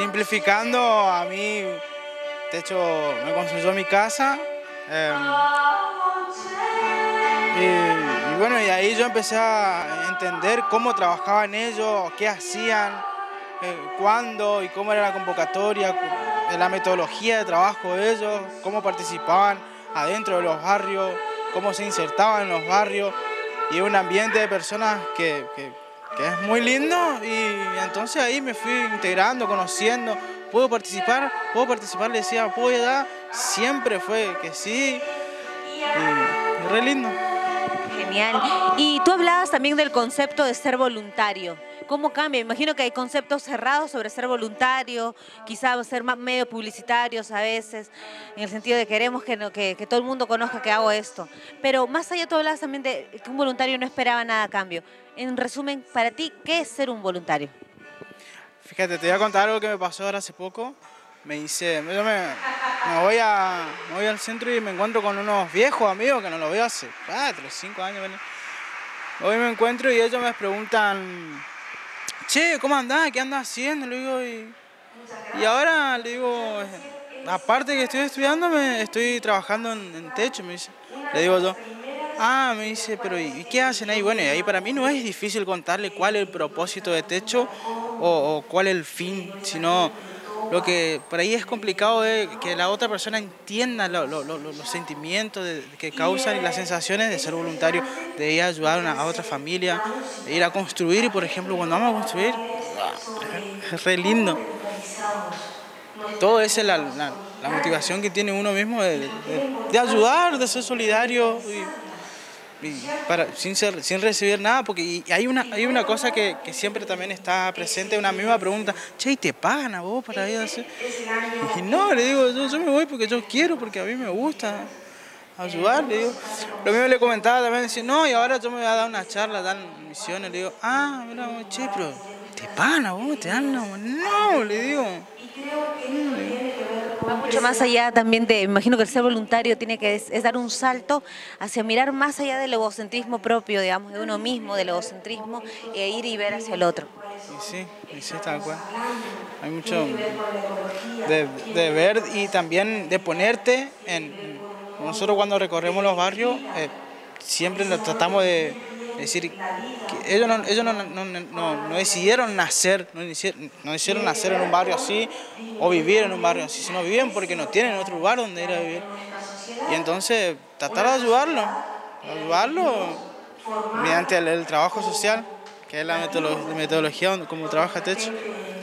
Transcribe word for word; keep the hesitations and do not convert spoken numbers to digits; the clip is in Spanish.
simplificando, a mí, Techo me construyó mi casa. Eh, y, y bueno, y ahí yo empecé a entender cómo trabajaban ellos, qué hacían, eh, cuándo y cómo era la convocatoria, la metodología de trabajo de ellos, cómo participaban adentro de los barrios, cómo se insertaban en los barrios, y un ambiente de personas que, que, que es muy lindo, y entonces ahí me fui integrando, conociendo. ¿Puedo participar? ¿Puedo participar? Le decía, ¿puedo ayudar? Siempre fue que sí, y, y re lindo. Genial. Y tú hablabas también del concepto de ser voluntario. ¿Cómo cambia? Imagino que hay conceptos cerrados sobre ser voluntario, quizás ser más medio publicitarios a veces, en el sentido de queremos que, no, que, que todo el mundo conozca que hago esto. Pero más allá, tú hablabas también de que un voluntario no esperaba nada a cambio. En resumen, para ti, ¿qué es ser un voluntario? Fíjate, te voy a contar algo que me pasó ahora hace poco. Me dice, yo me, me, voy a, me voy al centro y me encuentro con unos viejos amigos que no los veo hace cuatro, cinco años. Hoy me encuentro y ellos me preguntan, che, ¿cómo andás? ¿Qué andás haciendo? Le digo, y, y ahora le digo, aparte que estoy estudiando, me estoy trabajando en, en Techo, me dice. Le digo yo, ah, me dice, pero ¿y qué hacen ahí? Bueno, y ahí para mí no es difícil contarle cuál es el propósito de Techo o, o cuál es el fin, sino lo que por ahí es complicado es que la otra persona entienda lo, lo, lo, los sentimientos de, que causan y las sensaciones de ser voluntario, de ir a ayudar a, una, a otra familia, de ir a construir, y por ejemplo, cuando vamos a construir, es re lindo. Todo eso es la, la, la motivación que tiene uno mismo de, de, de ayudar, de ser solidario. Y, Y para, sin, ser, sin recibir nada, porque y hay, una, hay una cosa que, que siempre también está presente, una misma pregunta, che, ¿y te pagan a vos para ir a hacer? Y no, le digo, yo, yo me voy porque yo quiero, porque a mí me gusta ayudar, le digo. Lo mismo le comentaba también, decía, no, y ahora yo me voy a dar una charla, dan misiones, le digo, ah, mira, che, pero ¿te pagan a vos? ¿Te dan una? No, le digo. No, le digo. Va mucho más allá también de, imagino que el ser voluntario tiene que es, es dar un salto hacia mirar más allá del egocentrismo propio, digamos, de uno mismo, del egocentrismo, e ir y ver hacia el otro. Y sí, y sí, tal cual. Hay mucho de, de ver y también de ponerte en... Nosotros cuando recorremos los barrios, eh, siempre tratamos de decir que ellos no, ellos no, no, no, no decidieron nacer, no hicieron, no hicieron nacer en un barrio así o vivir en un barrio así, sino viven porque no tienen otro lugar donde ir a vivir. Y entonces tratar de ayudarlo, ayudarlo mediante el, el trabajo social, que es la metodología como trabaja Techo.